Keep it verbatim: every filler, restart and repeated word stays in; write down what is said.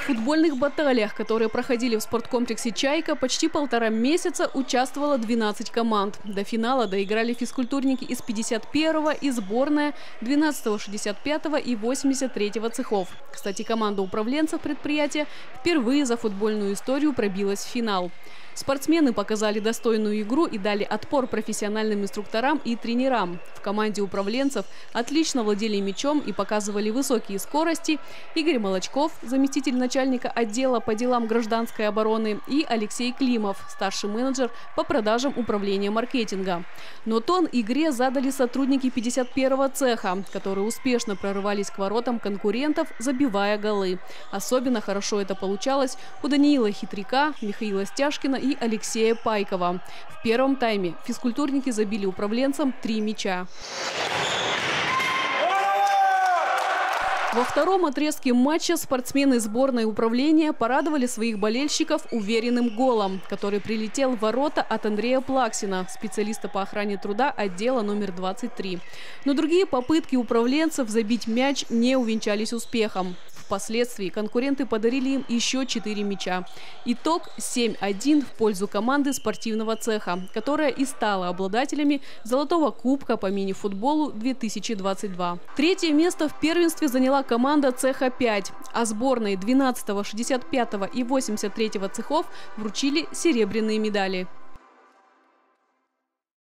футбольных баталиях, которые проходили в спорткомплексе «Чайка», почти полтора месяца участвовало двенадцать команд. До финала доиграли физкультурники из пятьдесят первого и сборная двенадцатого, шестьдесят пятого и восемьдесят третьего цехов. Кстати, команда управленцев предприятия впервые за футбольную историю пробилась в финал. Спортсмены показали достойную игру и дали отпор профессиональным инструкторам и тренерам. В команде управленцев отлично владели мячом и показывали высокие скорости Игорь Молочков, заместитель начальника отдела по делам гражданской обороны, и Алексей Климов, старший менеджер по продажам управления маркетинга. Но тон игре задали сотрудники пятьдесят первого цеха, которые успешно прорывались к воротам конкурентов, забивая голы. Особенно хорошо это получалось у Даниила Хитряка, Михаила Стяжкина и Алексея Пайкова. В первом тайме физкультурники забили управленцам три мяча. Во втором отрезке матча спортсмены сборной управления порадовали своих болельщиков уверенным голом, который прилетел в ворота от Андрея Плаксина, специалиста по охране труда отдела номер двадцать три. Но другие попытки управленцев забить мяч не увенчались успехом. Впоследствии конкуренты подарили им еще четыре мяча. Итог семь один в пользу команды спортивного цеха, которая и стала обладателями Золотого кубка по мини-футболу две тысячи двадцать два. Третье место в первенстве заняла команда цеха пять, а сборной двенадцатого, шестьдесят пятого и восемьдесят третьего цехов вручили серебряные медали.